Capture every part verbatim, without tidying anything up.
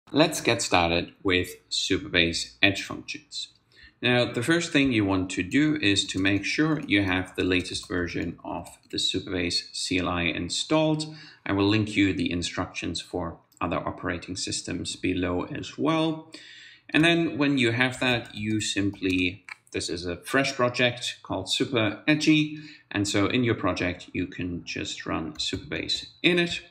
Let's get started with Supabase Edge functions. Now, the first thing you want to do is to make sure you have the latest version of the Supabase C L I installed. I will link you the instructions for other operating systems below as well. And then when you have that, you simply, this is a fresh project called Super Edgy. And so in your project, you can just run Supabase init.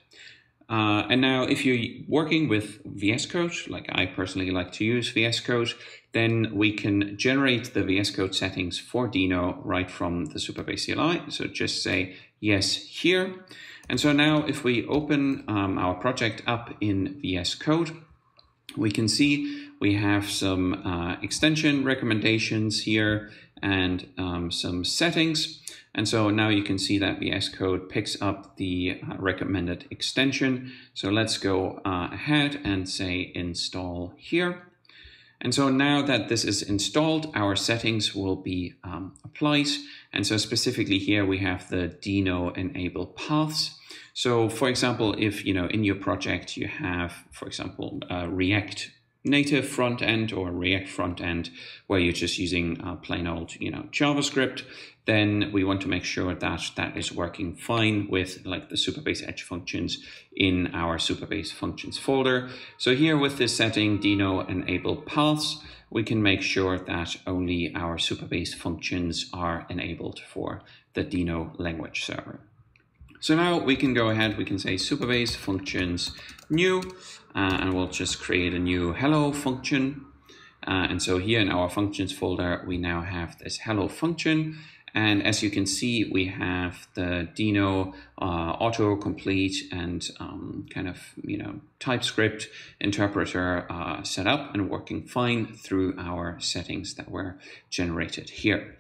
Uh, and now if you're working with VScode, like I personally like to use VScode, then we can generate the VScode settings for Deno right from the Supabase C L I. So just say yes here. And so now if we open um, our project up in VScode, we can see we have some uh, extension recommendations here and um, some settings. And so now you can see that VScode picks up the uh, recommended extension. So let's go uh, ahead and say install here. And so now that this is installed, our settings will be um, applied. And so specifically here we have the Deno enable paths. So for example, if you know in your project you have, for example, uh, React native front end or React front end where you're just using uh, plain old you know JavaScript, then we want to make sure that that is working fine with like the Supabase Edge functions in our Supabase functions folder. So here with this setting, Deno enable paths, we can make sure that only our Supabase functions are enabled for the Deno language server. So now we can go ahead, we can say Supabase functions new, uh, and we'll just create a new hello function. Uh, and so here in our functions folder, we now have this hello function. And as you can see, we have the Deno uh, autocomplete and um, kind of, you know, TypeScript interpreter uh, set up and working fine through our settings that were generated here.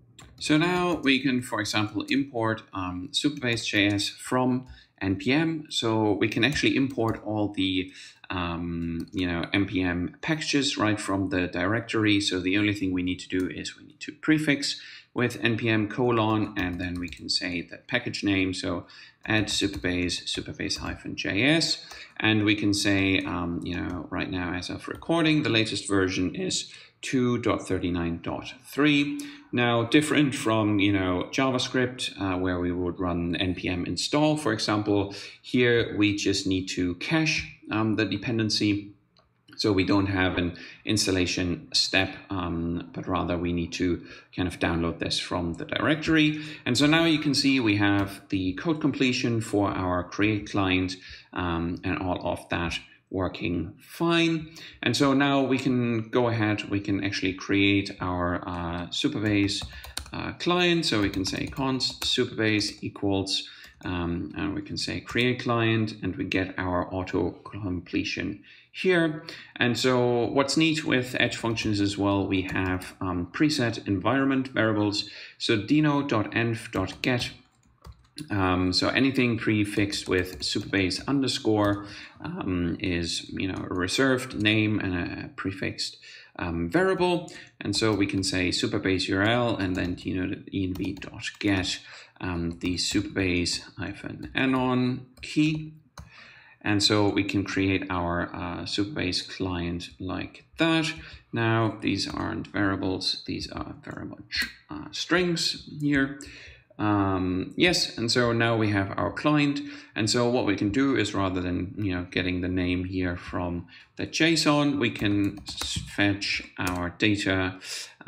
So now we can, for example, import um, Supabase-js from N P M. So we can actually import all the um, you know, N P M packages right from the directory. So the only thing we need to do is we need to prefix with npm colon, and then we can say the package name. So add Supabase, Supabase-js, and we can say, um, you know, right now as of recording, the latest version is two point thirty-nine point three. Now, different from, you know, JavaScript, uh, where we would run npm install, for example, here we just need to cache um, the dependency. So we don't have an installation step, um, but rather we need to kind of download this from the directory. And so now you can see we have the code completion for our create client um, and all of that working fine. And so now we can go ahead, we can actually create our uh, Supabase uh, client. So we can say const Supabase equals, um, and we can say create client, and we get our auto completion here. And so what's neat with Edge functions as well, we have um, preset environment variables. So deno.env.get. Um, so anything prefixed with Supabase underscore um, is, you know, a reserved name and a prefixed um, variable. And so we can say Supabase U R L and then deno.env.get um, the Supabase-anon key. And so we can create our uh, Supabase client like that. Now, these aren't variables, these are very much uh, strings here. Um, yes, and so now we have our client. And so what we can do is, rather than, you know, getting the name here from the JSON, we can fetch our data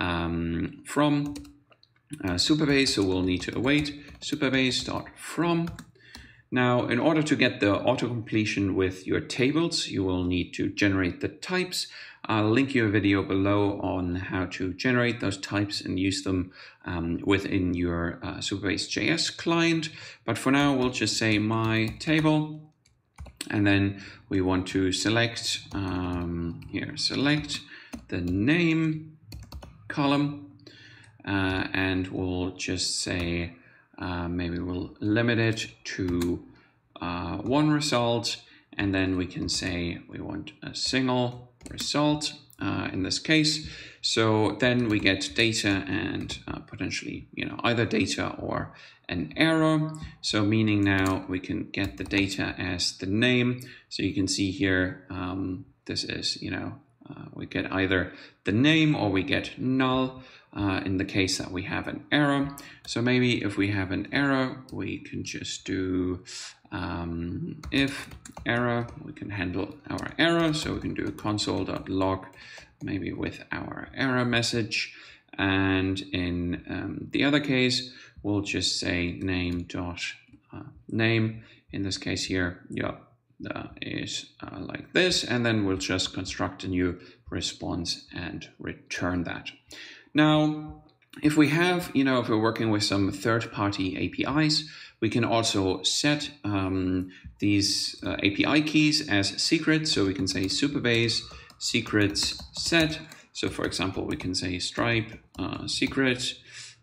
um, from uh, Supabase. So we'll need to await Supabase.from. Now, in order to get the auto-completion with your tables, you will need to generate the types. I'll link you a video below on how to generate those types and use them um, within your uh, Supabase-js client. But for now, we'll just say my table, and then we want to select um, here, select the name column, uh, and we'll just say, Uh, maybe we'll limit it to uh, one result, and then we can say we want a single result uh, in this case. So then we get data and uh, potentially, you know, either data or an error. So meaning now we can get the data as the name. So you can see here, um, this is, you know, uh, we get either the name or we get null uh, in the case that we have an error. So maybe if we have an error, we can just do um, if error, we can handle our error. So we can do console.log maybe with our error message. And in um, the other case, we'll just say name dot uh, name. In this case here, yeah, uh, is uh, like this, and then we'll just construct a new response and return that. Now, if we have, you know, if we're working with some third-party A P Is, we can also set um, these uh, A P I keys as secrets. So we can say Supabase secrets set. So for example, we can say Stripe uh, secret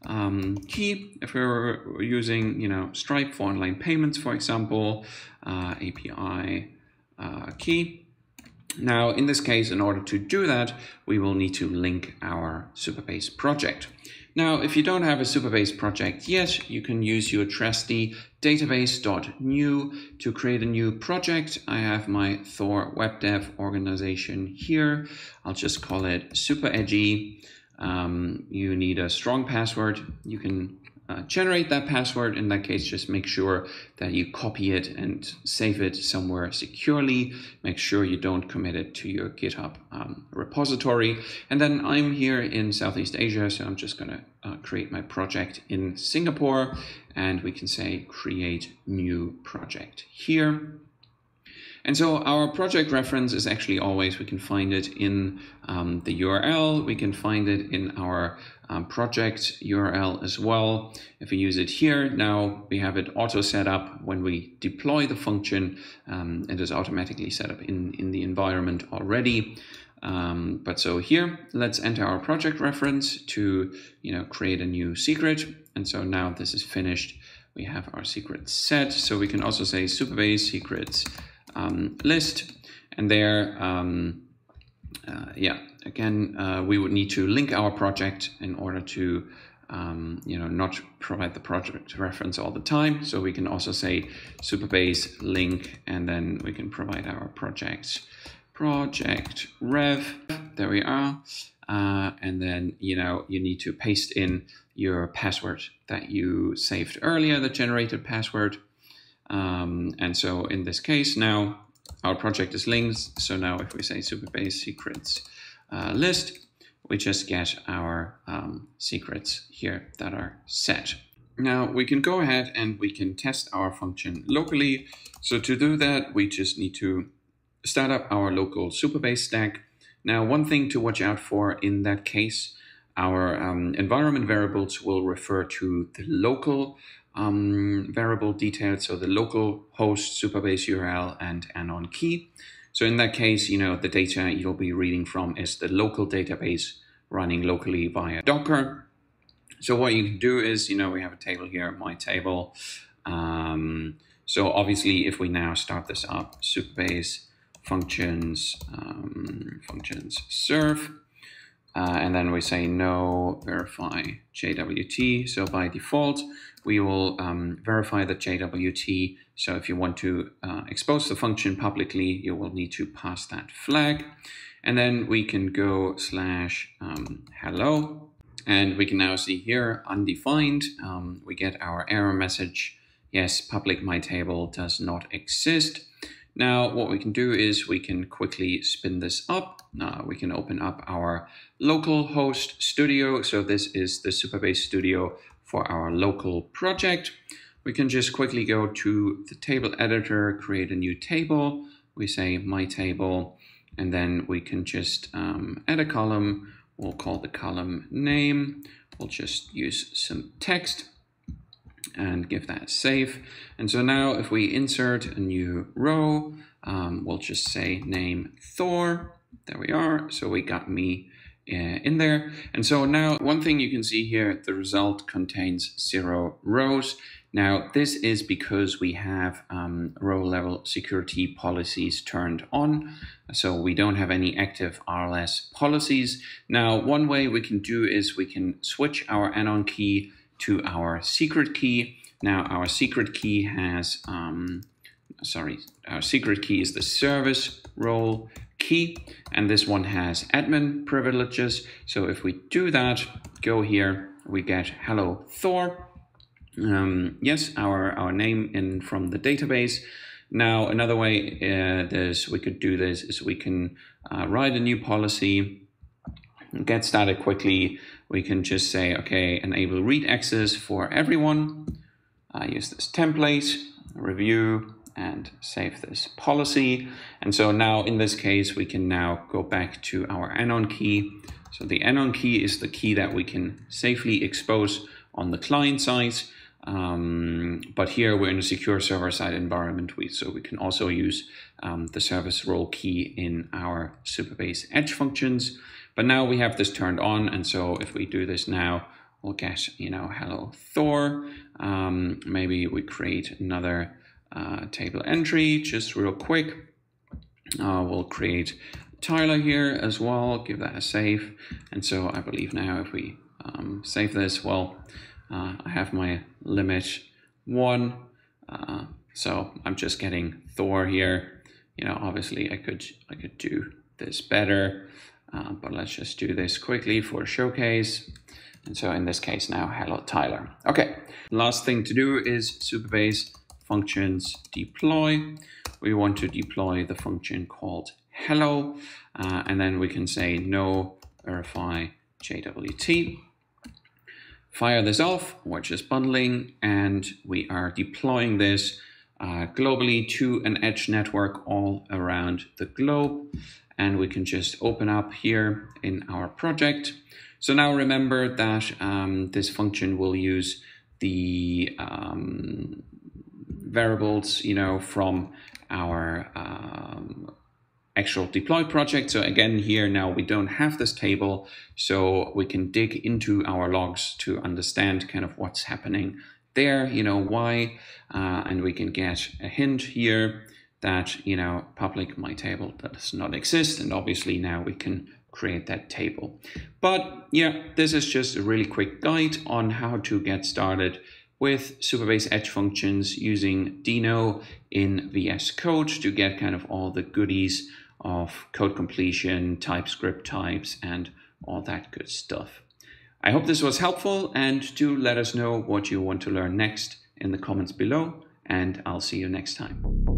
um, key. If we're using, you know, Stripe for online payments, for example, uh, A P I uh, key. Now, in this case, in order to do that, we will need to link our Supabase project. Now, if you don't have a Supabase project yet, you can use your trusty database dot new to create a new project. I have my Thor web dev organization here. I'll just call it Super Edgy. Um, you need a strong password. You can uh, generate that password. In that case, just make sure that you copy it and save it somewhere securely. Make sure you don't commit it to your GitHub um, repository. And then I'm here in Southeast Asia, so I'm just going to uh, create my project in Singapore, and we can say create new project here. And so our project reference is actually always, we can find it in um, the U R L, we can find it in our um, project U R L as well. If we use it here, now we have it auto set up when we deploy the function. Um, it is automatically set up in, in the environment already. Um, but so here, let's enter our project reference to, you know, create a new secret. And so now this is finished. We have our secret set. So we can also say Supabase secrets Um, list, and there, um, uh, yeah, again, uh, we would need to link our project in order to, um, you know, not provide the project reference all the time. So we can also say Supabase link, and then we can provide our project, project rev. There we are. Uh, and then, you know, you need to paste in your password that you saved earlier, the generated password. Um, and so in this case, now our project is linked. So now if we say Supabase secrets uh, list, we just get our um, secrets here that are set. Now we can go ahead and we can test our function locally. So to do that, we just need to start up our local Supabase stack. Now, one thing to watch out for in that case, our um, environment variables will refer to the local Um, variable details, so the local host, Supabase U R L, and anon key. So in that case, you know, the data you'll be reading from is the local database running locally via Docker. So what you can do is, you know, we have a table here, my table. Um, so obviously, if we now start this up, Supabase functions, um, functions serve. Uh, and then we say no verify J W T. So by default, we will um, verify the J W T. So if you want to uh, expose the function publicly, you will need to pass that flag. And then we can go slash um, hello. And we can now see here undefined. Um, we get our error message. Yes, public my table does not exist. Now, what we can do is we can quickly spin this up. Uh, we can open up our local host studio. So this is the Supabase Studio for our local project. We can just quickly go to the table editor, create a new table. We say my table, and then we can just um, add a column. We'll call the column name. We'll just use some text and give that save. And so now if we insert a new row, um, we'll just say name Thor. There we are. So we got me uh, in there. And so now one thing you can see here, the result contains zero rows. Now this is because we have um, row level security policies turned on. So we don't have any active R L S policies. Now one way we can do is we can switch our anon key to our secret key. Now our secret key has um, sorry, our secret key is the service role key, and this one has admin privileges. So if we do that, go here, we get hello Thor. Um, yes, our, our name in from the database. Now, another way uh, this, we could do this is we can uh, write a new policy, get started quickly. We can just say, okay, enable read access for everyone. Uh, use this template, review, and save this policy. And so now in this case, we can now go back to our anon key. So the anon key is the key that we can safely expose on the client side. Um, but here we're in a secure server-side environment, we, so we can also use um, the service role key in our Supabase Edge functions. But now we have this turned on, and so if we do this now, we'll get, you know, hello Thor. Um, maybe we create another uh, table entry just real quick. Uh, we'll create Tyler here as well, give that a save. And so I believe now if we um, save this, well, uh, I have my limit one. Uh, so I'm just getting Thor here. You know, obviously I could, I could do this better, uh, but let's just do this quickly for a showcase. And so in this case now, hello Tyler. Okay, last thing to do is Supabase functions deploy. We want to deploy the function called hello, uh, and then we can say no verify J W T. Fire this off, we're just bundling, and we are deploying this uh, globally to an edge network all around the globe. And we can just open up here in our project. So now remember that um, this function will use the um, variables, you know, from our um, actual deploy project. So again, here now we don't have this table, so we can dig into our logs to understand kind of what's happening there, you know, why, uh, and we can get a hint here that, you know, public my table does not exist, and obviously now we can create that table. But yeah, this is just a really quick guide on how to get started with Supabase Edge functions using Deno in V S Code to get kind of all the goodies of code completion, TypeScript types, and all that good stuff. I hope this was helpful, and do let us know what you want to learn next in the comments below, and I'll see you next time.